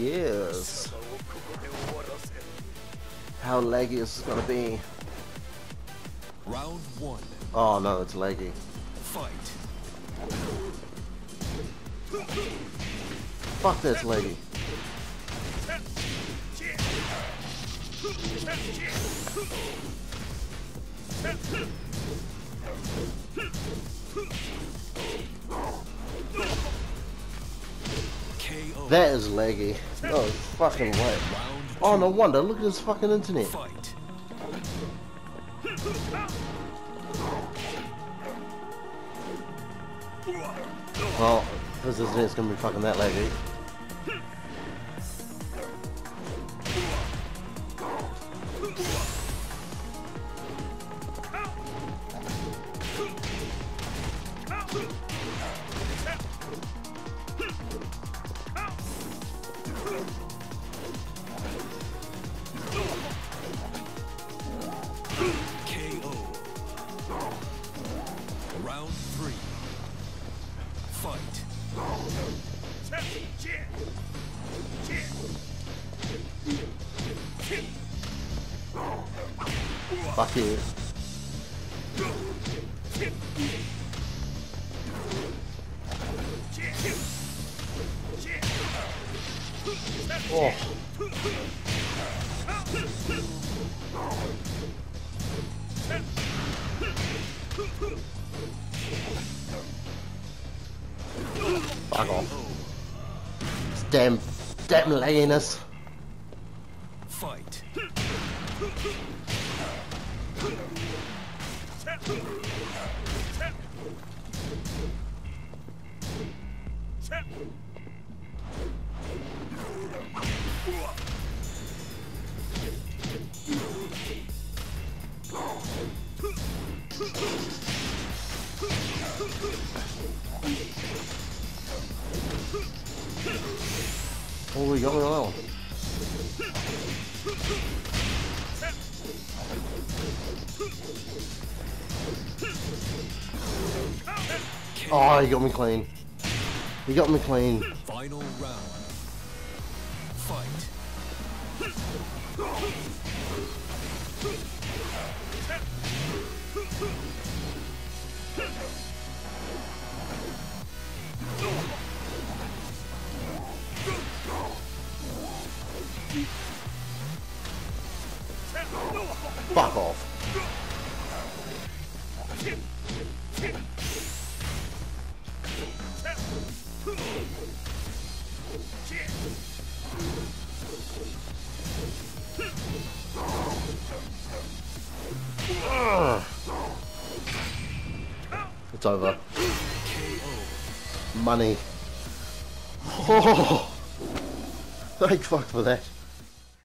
Yes. How laggy is this gonna be? Round one. Oh no, it's laggy. Fight. Fuck that's laggy. KO. That is laggy. No fucking way. Oh, no wonder. Look at this fucking internet. Fight. Well, this internet's gonna be fucking that laggy. KO. Round three. Fight. Fuck you. Oh. Fuck off. Damn lagginess. Fight. Oh, you got me on that one. Oh, you got me clean. You got me clean. Final round. Fight. Fuck off. It's over. Money. Oh, thank fuck for that.